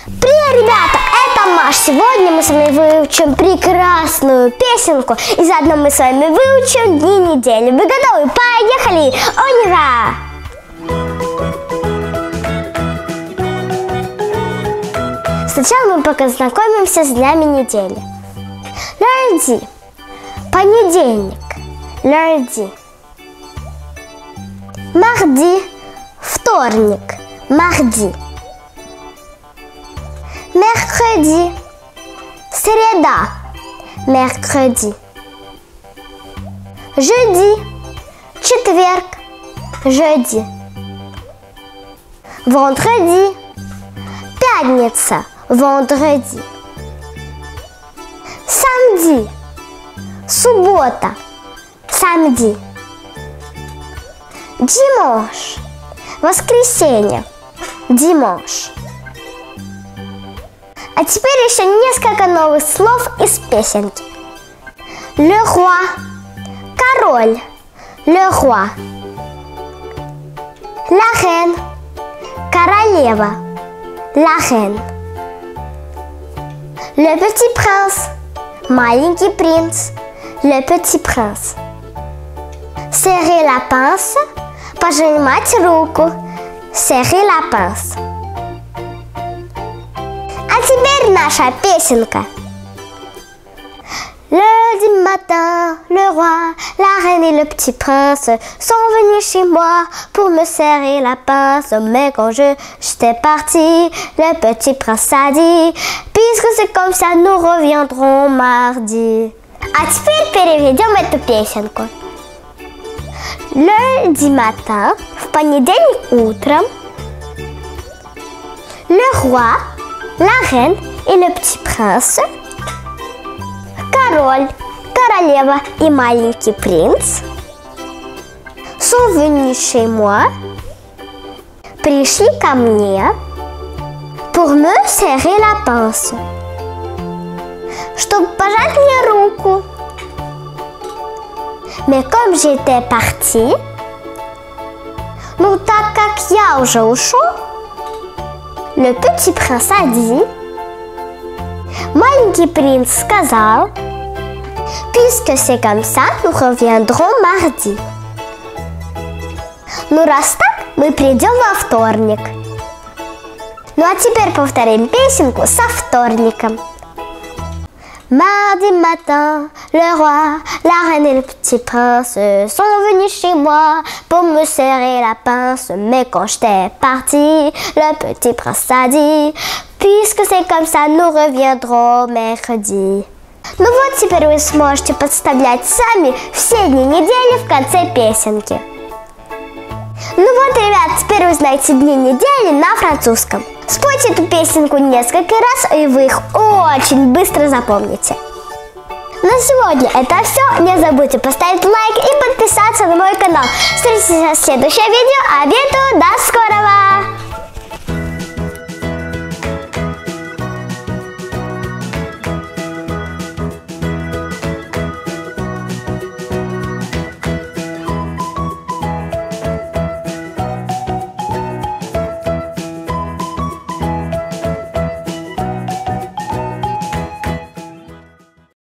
Привет, ребята! Это Маш. Сегодня мы с вами выучим прекрасную песенку. И заодно мы с вами выучим дни недели. Вы готовы? Поехали! Ура! Сначала мы пока знакомимся с днями недели. Lundi. Понедельник. Lundi. Mardi. Вторник. Mardi. Mercredi. Среда. Mercredi. Jeudi. Четверг. Jeudi. Vendredi. Пятница. Vendredi. Samedi. Суббота. Samedi. Dimanche. Воскресенье. Dimanche. А теперь еще несколько новых слов из песенки. Le roi. Король. Le roi. La reine. Королева. La reine. Le petit prince. Маленький принц. Le petit prince. Serrer la pince. Пожимать руку. Serrer la pince. А теперь наша песенка. Lundi matin, le roi, la reine et le petit prince sont venus chez moi pour me serrer la pince. Mais quand j'étais parti, le petit prince a dit: puisque c'est comme ça, nous reviendrons mardi. А теперь переведем эту песенку. Lundi matin, в понедельник утром, le roi, la reine et le petit prince, король, королева и маленький принц, sont venus chez moi, пришли ко мне, pour me serrer la pince, чтобы пожать мне руку. Mais comme j'étais parti, ну так как я уже ушел, le petit prince a dit, маленький принц сказал, puisque c'est comme ça, nous reviendrons mardi. Ну раз так, мы придем во вторник. Ну а теперь повторим песенку со вторником. Mardi matin, le roi, la reine et le petit prince sont venus chez moi pour me serrer la pince. Mais quand j'étais parti, le petit prince a dit, puisque c'est comme ça, nous reviendrons mercredi. Ну вот теперь вы сможете подставлять сами все дни недели в конце песенки. Ну вот, ребят, теперь вы знаете дни недели на французском. Спойте эту песенку несколько раз, и вы их очень быстро запомните. На сегодня это все. Не забудьте поставить лайк и подписаться на мой канал. Встретимся в следующем видео. А до скорого!